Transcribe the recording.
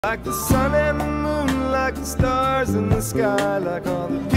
Like the sun and the moon, like the stars in the sky, like all the